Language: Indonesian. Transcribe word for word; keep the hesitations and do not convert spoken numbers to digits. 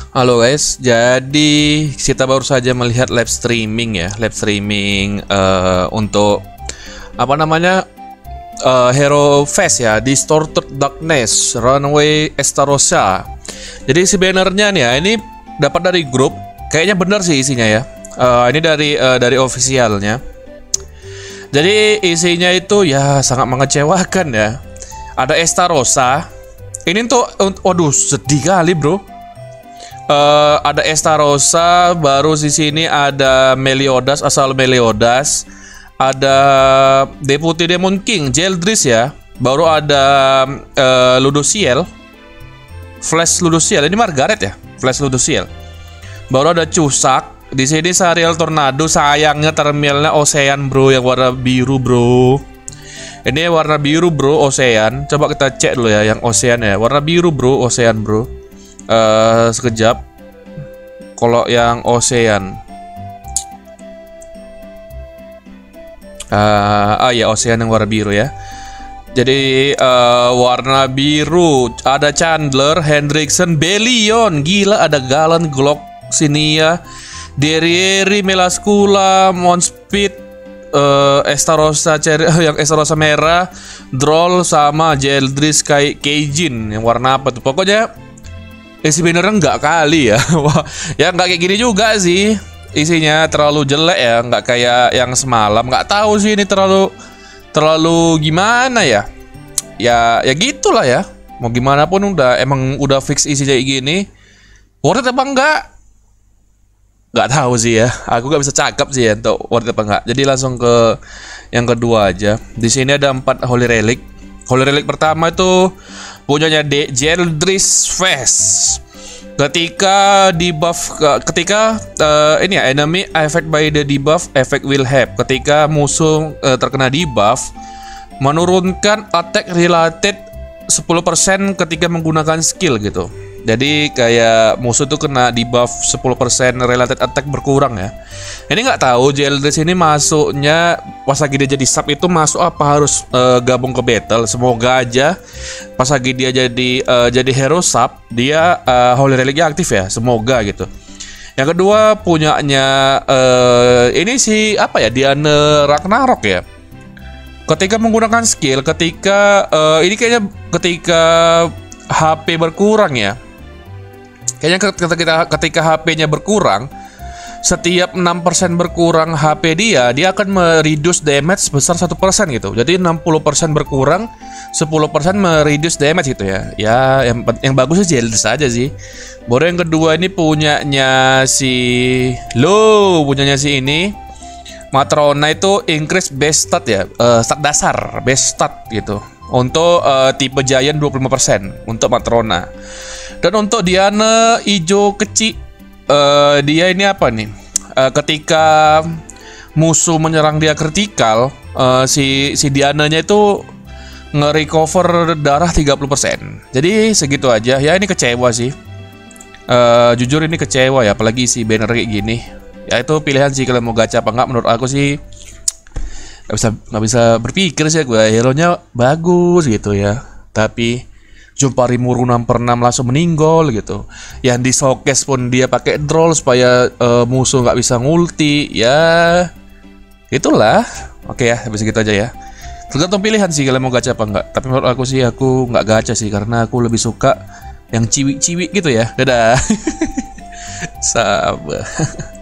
Halo guys, jadi kita baru saja melihat live streaming ya, live streaming eh, untuk apa namanya eh, Hero Fest ya, Distorted Darkness, Runaway Estarossa. Jadi si bannernya nih ya, ini dapat dari grup, kayaknya benar sih isinya ya. Eh, ini dari eh, dari officialnya. Jadi isinya itu ya sangat mengecewakan ya. Ada Estarossa. Ini tuh, waduh sedih kali bro. Uh, ada Estarossa, baru di sini ada Meliodas, asal Meliodas, ada Deputy Demon King, Jeldris ya, baru ada uh, Ludociel, Flash Ludociel, ini Margaret ya, Flash Ludociel, baru ada Cusak, di sini Sariel Tornado, sayangnya terminalnya Ocean bro, yang warna biru bro, ini warna biru bro, Ocean, coba kita cek dulu ya, yang Ocean ya, warna biru bro, Ocean bro. Uh, sekejap. Kalau yang Ocean, uh, ah ya Ocean yang warna biru ya. Jadi uh, warna biru ada Chandler, Hendrickson, Bellion, gila ada Galan, Glock, Sinia, Derieri, Melascula, Monspeed, uh, Estarossa cer yang Estarossa merah, Droll sama Jeldris kayak Keijin yang warna apa tuh? Pokoknya isi beneran nggak kali ya. Wah, ya nggak kayak gini juga sih. Isinya terlalu jelek ya, nggak kayak yang semalam. Nggak tahu sih ini terlalu terlalu gimana ya. Ya ya gitulah ya. Mau gimana pun udah emang udah fix isi kayak gini. Worth it apa enggak? Nggak tahu sih ya. Aku nggak bisa cakap sih ya untuk worth it apa enggak. Jadi langsung ke yang kedua aja. Di sini ada empat Holy Relic. Holy Relic pertama itu punyanya De Jeldris Fest. Ketika debuff, ketika uh, ini ya enemy affected by the debuff, effect will have. Ketika musuh uh, terkena debuff, menurunkan attack related sepuluh persen ketika menggunakan skill gitu. Jadi kayak musuh tuh kena debuff sepuluh persen related attack berkurang ya. Ini nggak tahu Jeldris ini masuknya pas lagi dia jadi sub itu masuk apa harus uh, gabung ke battle. Semoga aja pas lagi dia jadi uh, jadi hero sub dia uh, Holy Relic aktif ya. Semoga gitu. Yang kedua punyanya uh, ini si apa ya, Diana Ragnarok ya. Ketika menggunakan skill, ketika uh, ini kayaknya ketika H P berkurang ya. Kayaknya ketika, ketika H P-nya berkurang, setiap enam persen berkurang H P dia, dia akan mereduce damage sebesar satu persen gitu. Jadi enam puluh persen berkurang, sepuluh persen mereduce damage gitu ya. Ya, yang, yang bagus sih Jeldris aja sih. Baru yang kedua ini punyanya si Lo, punyanya si ini Matrona itu increase base stat ya, uh, stat dasar, base stat gitu. Untuk uh, tipe Giant dua puluh lima persen untuk Matrona. Dan untuk Diana hijau kecil, uh, dia ini apa nih? Uh, ketika musuh menyerang dia kritikal, uh, si si Diananya itu nge-recover darah tiga puluh persen. Jadi segitu aja. Ya ini kecewa sih. Uh, jujur ini kecewa ya, apalagi si banner kayak gini. Ya itu pilihan sih kalau mau gacha apa enggak. Menurut aku sih nggak bisa nggak bisa berpikir sih gue. Hero-nya bagus gitu ya, tapi jumpa Rimuru enam per enam langsung meninggal gitu. Yang di showcase pun dia pakai droll supaya uh, musuh nggak bisa ngulti. Ya itulah. Oke ya, habis gitu aja ya. Tergantung pilihan sih kalau mau gacha apa enggak. Tapi menurut aku sih aku nggak gacha sih, karena aku lebih suka yang ciwi-ciwi gitu ya. Dadah. Sabar.